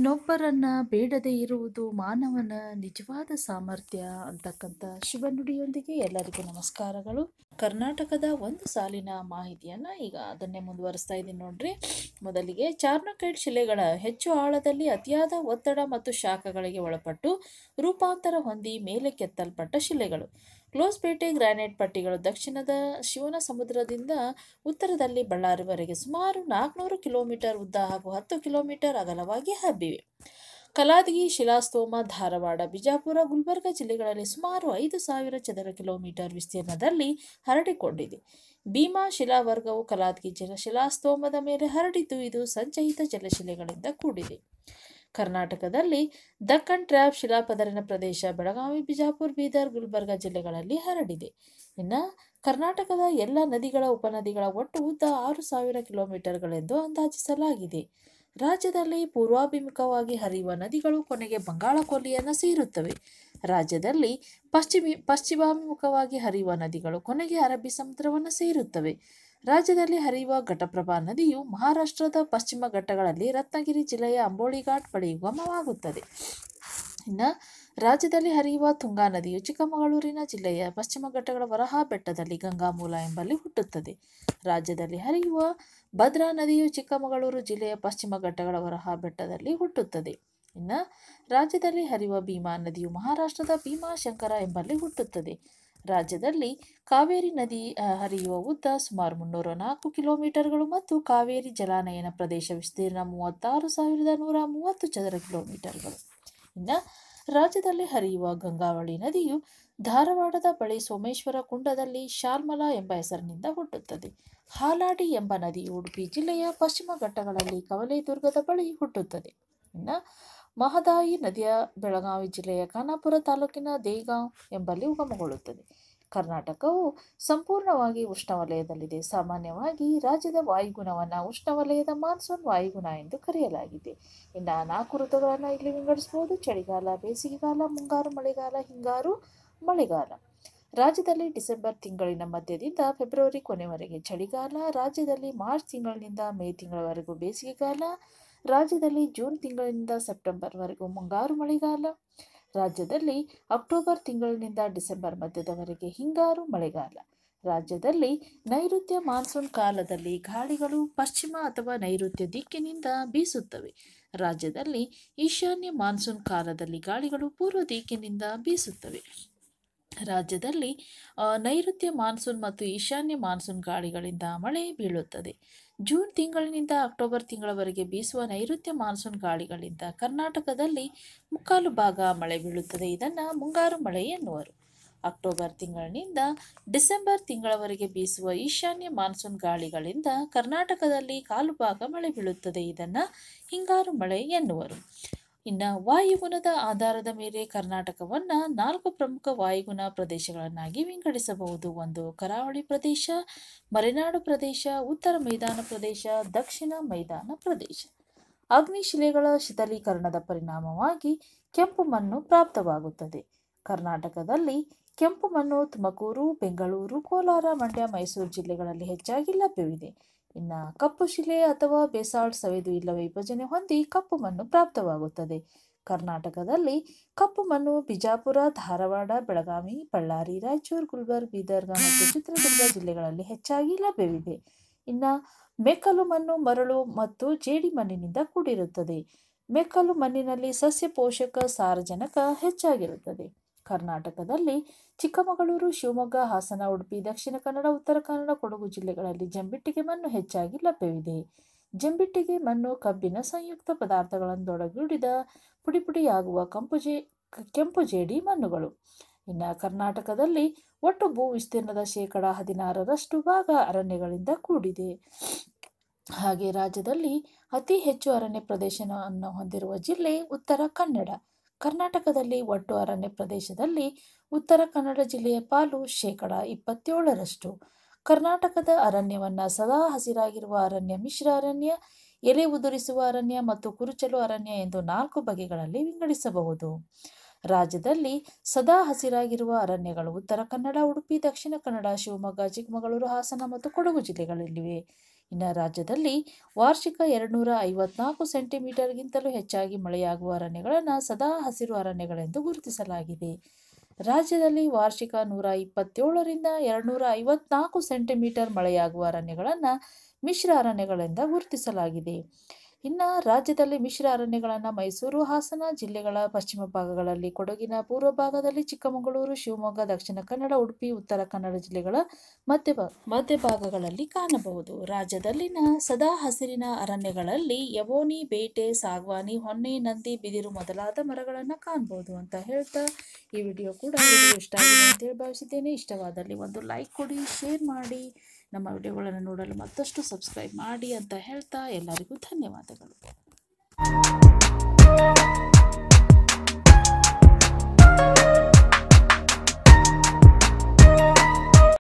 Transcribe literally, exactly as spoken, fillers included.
ಇನ್ನೊಬ್ಬರನ್ನ ಬೇಡದೇ ಇರುವುದು ಮಾನವನ ನಿಜವಾದ ಸಾಮರ್ಥ್ಯ ಅಂತಕ್ಕಂಥ ಶಿವನುಡಿಯೊಂದಿಗೆ ಎಲ್ಲರಿಗೂ ನಮಸ್ಕಾರಗಳು. ಕರ್ನಾಟಕದ ಒಂದು ಸಾಲಿನ ಮಾಹಿತಿಯನ್ನು ಈಗ ಅದನ್ನೇ ಮುಂದುವರಿಸ್ತಾ ಇದ್ದೀನಿ ನೋಡ್ರಿ. ಮೊದಲಿಗೆ ಚಾರ್ನೋಕೈಟ್ ಶಿಲೆಗಳ ಹೆಚ್ಚು ಆಳದಲ್ಲಿ ಅತಿಯಾದ ಒತ್ತಡ ಮತ್ತು ಶಾಖಗಳಿಗೆ ಒಳಪಟ್ಟು ರೂಪಾಂತರ ಹೊಂದಿ ಮೇಲೆ ಕೆತ್ತಲ್ಪಟ್ಟ ಶಿಲೆಗಳು. ಕ್ಲೋಸ್ಪೇಟೆ ಗ್ರಾನೈಟ್ ಪಟ್ಟಿಗಳು ದಕ್ಷಿಣದ ಶಿವನ ಸಮುದ್ರದಿಂದ ಉತ್ತರದಲ್ಲಿ ಬಳ್ಳಾರಿವರೆಗೆ ಸುಮಾರು ನಾಲ್ಕುನೂರು ಕಿಲೋಮೀಟರ್ ಉದ್ದ ಹಾಗೂ ಹತ್ತು ಕಿಲೋಮೀಟರ್ ಅಗಲವಾಗಿ ಹಬ್ಬಿವೆ. ಕಲಾದಗಿ ಶಿಲಾಸ್ತೋಮ ಧಾರವಾಡ, ಬಿಜಾಪುರ, ಗುಲ್ಬರ್ಗ ಜಿಲ್ಲೆಗಳಲ್ಲಿ ಸುಮಾರು ಐದು ಸಾವಿರ ಚದರ ಕಿಲೋಮೀಟರ್ ವಿಸ್ತೀರ್ಣದಲ್ಲಿ ಹರಡಿಕೊಂಡಿದೆ. ಭೀಮಾ ಶಿಲಾವರ್ಗವು ಕಲಾದಗಿ ಜಲ ಶಿಲಾಸ್ತೋಮದ ಮೇಲೆ ಹರಡಿದ್ದು ಇದು ಸಂಚಯಿತ ಜಲಶಿಲೆಗಳಿಂದ ಕೂಡಿದೆ. ಕರ್ನಾಟಕದಲ್ಲಿ ದಕ್ಕನ್ ಟ್ರ್ಯಾಪ್ ಶಿಲಾಪದರಿನ ಪ್ರದೇಶ ಬೆಳಗಾವಿ, ಬಿಜಾಪುರ, ಬೀದರ್, ಗುಲ್ಬರ್ಗ ಜಿಲ್ಲೆಗಳಲ್ಲಿ ಹರಡಿದೆ. ಇನ್ನು ಕರ್ನಾಟಕದ ಎಲ್ಲ ನದಿಗಳ ಉಪನದಿಗಳ ಒಟ್ಟು ಉದ್ದ ಆರು ಸಾವಿರ ಕಿಲೋಮೀಟರ್ಗಳೆಂದು ಅಂದಾಜಿಸಲಾಗಿದೆ. ರಾಜ್ಯದಲ್ಲಿ ಪೂರ್ವಾಭಿಮುಖವಾಗಿ ಹರಿಯುವ ನದಿಗಳು ಕೊನೆಗೆ ಬಂಗಾಳ ಕೊಲ್ಲಿಯನ್ನು ಸೇರುತ್ತವೆ. ರಾಜ್ಯದಲ್ಲಿ ಪಶ್ಚಿಮ ಪಶ್ಚಿಮಾಭಿಮುಖವಾಗಿ ಹರಿಯುವ ನದಿಗಳು ಕೊನೆಗೆ ಅರಬ್ಬಿ ಸಮುದ್ರವನ್ನು ಸೇರುತ್ತವೆ. ರಾಜ್ಯದಲ್ಲಿ ಹರಿಯುವ ಘಟಪ್ರಭಾ ನದಿಯು ಮಹಾರಾಷ್ಟ್ರದ ಪಶ್ಚಿಮ ಘಟ್ಟಗಳಲ್ಲಿ ರತ್ನಗಿರಿ ಜಿಲ್ಲೆಯ ಅಂಬೋಳಿ ಘಾಟ್ ಬಳಿ ಉಗಮವಾಗುತ್ತದೆ. ಇನ್ನು ರಾಜ್ಯದಲ್ಲಿ ಹರಿಯುವ ತುಂಗಾ ನದಿಯು ಚಿಕ್ಕಮಗಳೂರಿನ ಜಿಲ್ಲೆಯ ಪಶ್ಚಿಮ ಘಟ್ಟಗಳ ವರಹಾ ಬೆಟ್ಟದಲ್ಲಿ ಗಂಗಾಮೂಲ ಎಂಬಲ್ಲಿ ಹುಟ್ಟುತ್ತದೆ. ರಾಜ್ಯದಲ್ಲಿ ಹರಿಯುವ ಭದ್ರಾ ನದಿಯು ಚಿಕ್ಕಮಗಳೂರು ಜಿಲ್ಲೆಯ ಪಶ್ಚಿಮ ಘಟ್ಟಗಳ ವರಹಾ ಬೆಟ್ಟದಲ್ಲಿ ಹುಟ್ಟುತ್ತದೆ. ಇನ್ನು ರಾಜ್ಯದಲ್ಲಿ ಹರಿಯುವ ಭೀಮಾ ನದಿಯು ಮಹಾರಾಷ್ಟ್ರದ ಭೀಮಾಶಂಕರ ಎಂಬಲ್ಲಿ ಹುಟ್ಟುತ್ತದೆ. ರಾಜ್ಯದಲ್ಲಿ ಕಾವೇರಿ ನದಿ ಹರಿಯುವ ಉದ್ದ ಸುಮಾರು ಮುನ್ನೂರ ನಾಲ್ಕು ಕಿಲೋಮೀಟರ್ಗಳು ಮತ್ತು ಕಾವೇರಿ ಜಲಾನಯನ ಪ್ರದೇಶ ವಿಸ್ತೀರ್ಣ ಮೂವತ್ತಾರು ಸಾವಿರದ ನೂರ ಮೂವತ್ತು ಚದರ ಕಿಲೋಮೀಟರ್ಗಳು. ಇನ್ನು ರಾಜ್ಯದಲ್ಲಿ ಹರಿಯುವ ಗಂಗಾವಳಿ ನದಿಯು ಧಾರವಾಡದ ಬಳಿ ಸೋಮೇಶ್ವರ ಕುಂಡದಲ್ಲಿ ಶಾಲ್ಮಲಾ ಎಂಬ ಹೆಸರಿನಿಂದ ಹುಟ್ಟುತ್ತದೆ. ಹಾಲಾಡಿ ಎಂಬ ನದಿಯು ಉಡುಪಿ ಜಿಲ್ಲೆಯ ಪಶ್ಚಿಮ ಘಟ್ಟಗಳಲ್ಲಿ ಕವಲೇದುರ್ಗದ ಬಳಿ ಹುಟ್ಟುತ್ತದೆ. ಇನ್ನು ಮಹದಾಯಿ ನದಿಯ ಬೆಳಗಾವಿ ಜಿಲ್ಲೆಯ ಖಾನಾಪುರ ತಾಲೂಕಿನ ದೇಗಾಂವ್ ಎಂಬಲ್ಲಿ ಉಗಮಗೊಳ್ಳುತ್ತದೆ. ಕರ್ನಾಟಕವು ಸಂಪೂರ್ಣವಾಗಿ ಉಷ್ಣವಲಯದಲ್ಲಿದೆ. ಸಾಮಾನ್ಯವಾಗಿ ರಾಜ್ಯದ ವಾಯುಗುಣವನ್ನು ಉಷ್ಣವಲಯದ ಮಾನ್ಸೂನ್ ವಾಯುಗುಣ ಎಂದು ಕರೆಯಲಾಗಿದೆ. ಇನ್ನು ನಾಲ್ಕು ಋತುಗಳನ್ನು ಇಲ್ಲಿ ವಿಂಗಡಿಸಬಹುದು: ಚಳಿಗಾಲ, ಬೇಸಿಗೆಗಾಲ, ಮುಂಗಾರು ಮಳೆಗಾಲ, ಹಿಂಗಾರು ಮಳೆಗಾಲ. ರಾಜ್ಯದಲ್ಲಿ ಡಿಸೆಂಬರ್ ತಿಂಗಳಿನ ಮಧ್ಯದಿಂದ ಫೆಬ್ರವರಿ ಕೊನೆವರೆಗೆ ಚಳಿಗಾಲ. ರಾಜ್ಯದಲ್ಲಿ ಮಾರ್ಚ್ ತಿಂಗಳಿನಿಂದ ಮೇ ತಿಂಗಳವರೆಗೂ ಬೇಸಿಗೆಗಾಲ. ರಾಜ್ಯದಲ್ಲಿ ಜೂನ್ ತಿಂಗಳಿನಿಂದ ಸೆಪ್ಟೆಂಬರ್ವರೆಗೂ ಮುಂಗಾರು ಮಳೆಗಾಲ. ರಾಜ್ಯದಲ್ಲಿ ಅಕ್ಟೋಬರ್ ತಿಂಗಳಿನಿಂದ ಡಿಸೆಂಬರ್ ಮಧ್ಯದವರೆಗೆ ಹಿಂಗಾರು ಮಳೆಗಾಲ. ರಾಜ್ಯದಲ್ಲಿ ನೈಋತ್ಯ ಮಾನ್ಸೂನ್ ಕಾಲದಲ್ಲಿ ಗಾಳಿಗಳು ಪಶ್ಚಿಮ ಅಥವಾ ನೈಋತ್ಯ ದಿಕ್ಕಿನಿಂದ ಬೀಸುತ್ತವೆ. ರಾಜ್ಯದಲ್ಲಿ ಈಶಾನ್ಯ ಮಾನ್ಸೂನ್ ಕಾಲದಲ್ಲಿ ಗಾಳಿಗಳು ಪೂರ್ವ ದಿಕ್ಕಿನಿಂದ ಬೀಸುತ್ತವೆ. ರಾಜ್ಯದಲ್ಲಿ ನೈಋತ್ಯ ಮಾನ್ಸೂನ್ ಮತ್ತು ಈಶಾನ್ಯ ಮಾನ್ಸೂನ್ ಗಾಳಿಗಳಿಂದ ಮಳೆ ಬೀಳುತ್ತದೆ. ಜೂನ್ ತಿಂಗಳಿನಿಂದ ಅಕ್ಟೋಬರ್ ತಿಂಗಳವರೆಗೆ ಬೀಸುವ ನೈಋತ್ಯ ಮಾನ್ಸೂನ್ ಗಾಳಿಗಳಿಂದ ಕರ್ನಾಟಕದಲ್ಲಿ ಮುಕ್ಕಾಲು ಭಾಗ ಮಳೆ ಬೀಳುತ್ತದೆ. ಇದನ್ನು ಮುಂಗಾರು ಮಳೆ ಎನ್ನುವರು. ಅಕ್ಟೋಬರ್ ತಿಂಗಳಿನಿಂದ ಡಿಸೆಂಬರ್ ತಿಂಗಳವರೆಗೆ ಬೀಸುವ ಈಶಾನ್ಯ ಮಾನ್ಸೂನ್ ಗಾಳಿಗಳಿಂದ ಕರ್ನಾಟಕದಲ್ಲಿ ಕಾಲು ಭಾಗ ಮಳೆ ಬೀಳುತ್ತದೆ. ಇದನ್ನು ಹಿಂಗಾರು ಮಳೆ ಎನ್ನುವರು. ಇನ್ನು ವಾಯುಗುಣದ ಆಧಾರದ ಮೇಲೆ ಕರ್ನಾಟಕವನ್ನು ನಾಲ್ಕು ಪ್ರಮುಖ ವಾಯುಗುಣ ಪ್ರದೇಶಗಳನ್ನಾಗಿ ವಿಂಗಡಿಸಬಹುದು. ಒಂದು ಕರಾವಳಿ ಪ್ರದೇಶ, ಮಲೆನಾಡು ಪ್ರದೇಶ, ಉತ್ತರ ಮೈದಾನ ಪ್ರದೇಶ, ದಕ್ಷಿಣ ಮೈದಾನ ಪ್ರದೇಶ. ಅಗ್ನಿಶಿಲೆಗಳ ಶಿಥಲೀಕರಣದ ಪರಿಣಾಮವಾಗಿ ಕೆಂಪು ಮಣ್ಣು ಪ್ರಾಪ್ತವಾಗುತ್ತದೆ. ಕರ್ನಾಟಕದಲ್ಲಿ ಕೆಂಪು ಮಣ್ಣು ತುಮಕೂರು, ಬೆಂಗಳೂರು, ಕೋಲಾರ, ಮಂಡ್ಯ, ಮೈಸೂರು ಜಿಲ್ಲೆಗಳಲ್ಲಿ ಹೆಚ್ಚಾಗಿ ಲಭ್ಯವಿದೆ. ಇನ್ನು ಕಪ್ಪು ಶಿಲೆ ಅಥವಾ ಬೇಸಾಲ್ಟ್ ಸವೆದು ಇಲ್ಲವೇ ವಿಭಜನೆ ಹೊಂದಿ ಕಪ್ಪು ಮಣ್ಣು ಪ್ರಾಪ್ತವಾಗುತ್ತದೆ. ಕರ್ನಾಟಕದಲ್ಲಿ ಕಪ್ಪು ಮಣ್ಣು ಬಿಜಾಪುರ, ಧಾರವಾಡ, ಬೆಳಗಾವಿ, ಬಳ್ಳಾರಿ, ರಾಯಚೂರು, ಗುಲ್ಬರ್ಗ, ಬೀದರ್ಗ ಮತ್ತು ಚಿತ್ರದುರ್ಗ ಜಿಲ್ಲೆಗಳಲ್ಲಿ ಹೆಚ್ಚಾಗಿ ಲಭ್ಯವಿದೆ. ಇನ್ನು ಮೆಕ್ಕಲು ಮಣ್ಣು ಮರಳು ಮತ್ತು ಜೇಡಿ ಮಣ್ಣಿನಿಂದ ಕೂಡಿರುತ್ತದೆ. ಮೆಕ್ಕಲು ಮಣ್ಣಿನಲ್ಲಿ ಸಸ್ಯ ಪೋಷಕ ಸಾರಜನಕ ಹೆಚ್ಚಾಗಿರುತ್ತದೆ. ಕರ್ನಾಟಕದಲ್ಲಿ ಚಿಕ್ಕಮಗಳೂರು, ಶಿವಮೊಗ್ಗ, ಹಾಸನ, ಉಡುಪಿ, ದಕ್ಷಿಣ ಕನ್ನಡ, ಉತ್ತರ ಕನ್ನಡ, ಕೊಡಗು ಜಿಲ್ಲೆಗಳಲ್ಲಿ ಜಂಬಿಟ್ಟಿಗೆ ಮಣ್ಣು ಹೆಚ್ಚಾಗಿ ಲಭ್ಯವಿದೆ. ಜಂಬಿಟ್ಟಿಗೆ ಮಣ್ಣು ಕಬ್ಬಿನ ಸಂಯುಕ್ತ ಪದಾರ್ಥಗಳನ್ನೊಳಗೂಡಿದ ಪುಡಿಪುಡಿಯಾಗುವ ಕಂಪು ಜೇ ಕೆಂಪು ಜೇಡಿ ಮಣ್ಣುಗಳು. ಇನ್ನು ಕರ್ನಾಟಕದಲ್ಲಿ ಒಟ್ಟು ಭೂ ವಿಸ್ತೀರ್ಣದ ಶೇಕಡ ಹದಿನಾರರಷ್ಟು ಭಾಗ ಅರಣ್ಯಗಳಿಂದ ಕೂಡಿದೆ. ಹಾಗೆ ರಾಜ್ಯದಲ್ಲಿ ಅತಿ ಹೆಚ್ಚು ಅರಣ್ಯ ಪ್ರದೇಶವನ್ನು ಹೊಂದಿರುವ ಜಿಲ್ಲೆ ಉತ್ತರ ಕನ್ನಡ. ಕರ್ನಾಟಕದಲ್ಲಿ ಒಟ್ಟು ಅರಣ್ಯ ಪ್ರದೇಶದಲ್ಲಿ ಉತ್ತರ ಕನ್ನಡ ಜಿಲ್ಲೆಯ ಪಾಲು ಶೇಕಡ ಇಪ್ಪತ್ತೇಳರಷ್ಟು. ಕರ್ನಾಟಕದ ಅರಣ್ಯವನ್ನು ಸದಾ ಹಸಿರಾಗಿರುವ ಅರಣ್ಯ, ಮಿಶ್ರ ಅರಣ್ಯ, ಎಲೆ ಉದುರಿಸುವ ಅರಣ್ಯ ಮತ್ತು ಕುರುಚಲು ಅರಣ್ಯ ಎಂದು ನಾಲ್ಕು ಬಗೆಗಳಲ್ಲಿ ವಿಂಗಡಿಸಬಹುದು. ರಾಜ್ಯದಲ್ಲಿ ಸದಾ ಹಸಿರಾಗಿರುವ ಅರಣ್ಯಗಳು ಉತ್ತರ ಕನ್ನಡ, ಉಡುಪಿ, ದಕ್ಷಿಣ ಕನ್ನಡ, ಶಿವಮೊಗ್ಗ, ಚಿಕ್ಕಮಗಳೂರು, ಹಾಸನ ಮತ್ತು ಕೊಡಗು ಜಿಲ್ಲೆಗಳಲ್ಲಿವೆ. ಇನ್ನು ರಾಜ್ಯದಲ್ಲಿ ವಾರ್ಷಿಕ ಎರಡುನೂರ ಐವತ್ನಾಲ್ಕು ಸೆಂಟಿಮೀಟರ್ಗಿಂತಲೂ ಹೆಚ್ಚಾಗಿ ಮಳೆಯಾಗುವ ಅರಣ್ಯಗಳನ್ನು ಸದಾ ಹಸಿರು ಅರಣ್ಯಗಳೆಂದು ಗುರುತಿಸಲಾಗಿದೆ. ರಾಜ್ಯದಲ್ಲಿ ವಾರ್ಷಿಕ ನೂರ ಇಪ್ಪತ್ತೇಳರಿಂದ ಎರಡುನೂರ ಐವತ್ನಾಲ್ಕು ಸೆಂಟಿಮೀಟರ್ ಮಳೆಯಾಗುವ ಅರಣ್ಯಗಳನ್ನು ಮಿಶ್ರ ಅರಣ್ಯಗಳೆಂದು ಗುರುತಿಸಲಾಗಿದೆ. ಇನ್ನು ರಾಜ್ಯದಲ್ಲಿ ಮಿಶ್ರ ಅರಣ್ಯಗಳನ್ನು ಮೈಸೂರು, ಹಾಸನ ಜಿಲ್ಲೆಗಳ ಪಶ್ಚಿಮ ಭಾಗಗಳಲ್ಲಿ, ಕೊಡಗಿನ ಪೂರ್ವ ಭಾಗದಲ್ಲಿ, ಚಿಕ್ಕಮಗಳೂರು, ಶಿವಮೊಗ್ಗ, ದಕ್ಷಿಣ ಕನ್ನಡ, ಉಡುಪಿ, ಉತ್ತರ ಕನ್ನಡ ಜಿಲ್ಲೆಗಳ ಮಧ್ಯ ಮಧ್ಯ ಭಾಗಗಳಲ್ಲಿ ಕಾಣಬಹುದು. ರಾಜ್ಯದಲ್ಲಿನ ಸದಾ ಹಸಿರಿನ ಅರಣ್ಯಗಳಲ್ಲಿ ಯವೋನಿ, ಬೇಟೆ, ಸಾಗವಾನಿ, ಹೊನ್ನೆ, ನಂದಿ, ಬಿದಿರು ಮೊದಲಾದ ಮರಗಳನ್ನು ಕಾಣಬಹುದು ಅಂತ ಹೇಳ್ತಾ ಈ ವಿಡಿಯೋ ಕೂಡ ಇಷ್ಟ ಆಗಿದೆ ಅಂತೇಳಿ ಭಾವಿಸಿದ್ದೇನೆ. ಇಷ್ಟವಾದಲ್ಲಿ ಒಂದು ಲೈಕ್ ಕೊಡಿ, ಶೇರ್ ಮಾಡಿ, ನಮ್ಮ ವಿಡಿಯೋಗಳನ್ನು ನೋಡಲು ಮತ್ತಷ್ಟು ಸಬ್ಸ್ಕ್ರೈಬ್ ಮಾಡಿ ಅಂತ ಹೇಳ್ತಾ ಎಲ್ಲರಿಗೂ ಧನ್ಯವಾದಗಳು.